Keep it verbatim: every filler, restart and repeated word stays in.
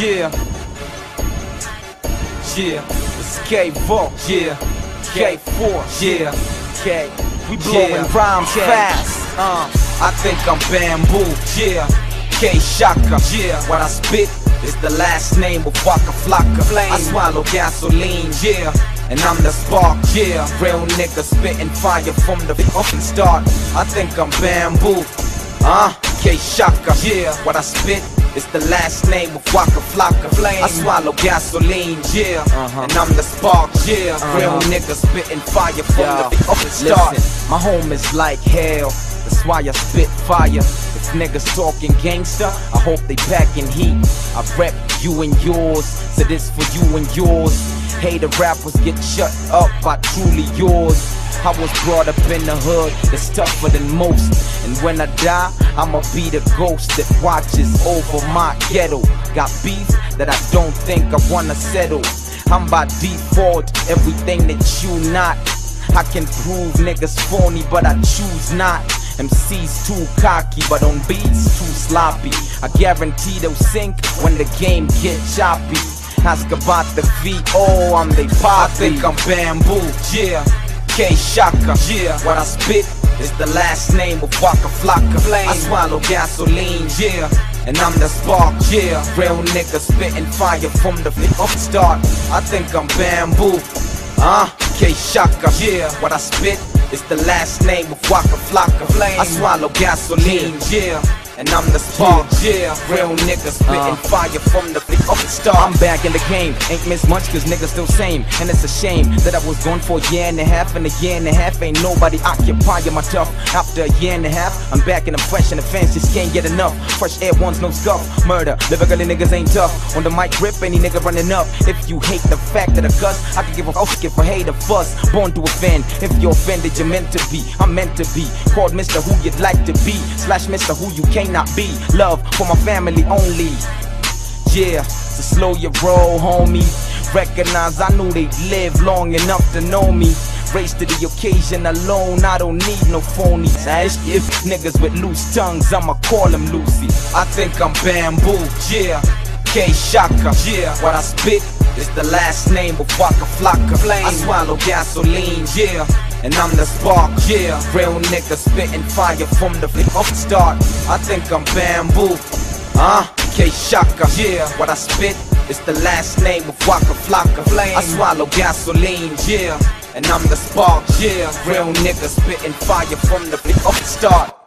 Yeah, yeah, it's K-Vault, yeah, K four, yeah, K, we blowing yeah. rhymes K. fast, uh, I think I'm Bamboo, yeah, K-Shaka, yeah, what I spit is the last name of Waka Flocka, I swallow gasoline, yeah, and I'm the spark, yeah, real nigga spitting fire from the fucking start, I think I'm Bamboo, uh, K-Shaka, yeah, what I spit it's the last name of Waka Flocka. I swallow gasoline, yeah, uh-huh. and I'm the spark, yeah. Uh-huh. Real nigga spitting fire from Yo, the fucking start. Listen, my home is like hell, that's why I spit fire. If niggas talking gangster, I hope they packing heat. I rep you and yours, so this for you and yours. Hater rappers get shut up by truly yours. I was brought up in the hood, that's tougher than most. And when I die, I'ma be the ghost that watches over my ghetto. Got beef that I don't think I wanna settle. I'm by default, everything that you not. I can prove niggas phony, but I choose not. M C's too cocky, but on beats too sloppy. I guarantee they'll sink when the game get choppy. Ask about the V O, I'm they poppy. I think I'm Bamboo, yeah. K-Shaka, yeah, what I spit is the last name of Waka Flocka. I swallow gasoline, yeah, and I'm the spark, yeah. Real nigga spitting fire from the fucking start. I think I'm Bamboo, uh, K-Shaka, yeah, what I spit is the last name of Waka Flocka. I swallow gasoline, yeah, and I'm the spark, yeah. Real nigga spitting uh, fire from the fucking start. I'm back in the game, ain't missed much cause niggas still same. And it's a shame that I was gone for a year and a half. And a year and a half ain't nobody occupying my tough. After a year and a half, I'm back and I'm fresh and the fans just can't get enough. Fresh air ones, no scuff, murder, lyrically niggas ain't tough. On the mic grip, any nigga running up. If you hate the fact that I cuss, I can give a fuck if I hate a fuss. Born to offend, if you're offended you're meant to be. I'm meant to be, called Mister Who you'd like to be, slash Mister Who you cannot be. Love for my family only. Yeah, so slow your roll, homie. Recognize I knew they'd live long enough to know me. Race to the occasion alone, I don't need no phonies. If niggas with loose tongues, I'ma call them Lucy. I think I'm Bamboo, yeah. K-Shaka, yeah. What I spit is the last name of Waka Flocka. I swallow gasoline, yeah, and I'm the spark, yeah. Real nigga spitting fire from the fucking start. I think I'm Bamboo, uh, K-Shaka, yeah. What I spit is the last name of Waka Flocka. I swallow gasoline, yeah, and I'm the spark, yeah. Real nigga spitting fire from the fucking start.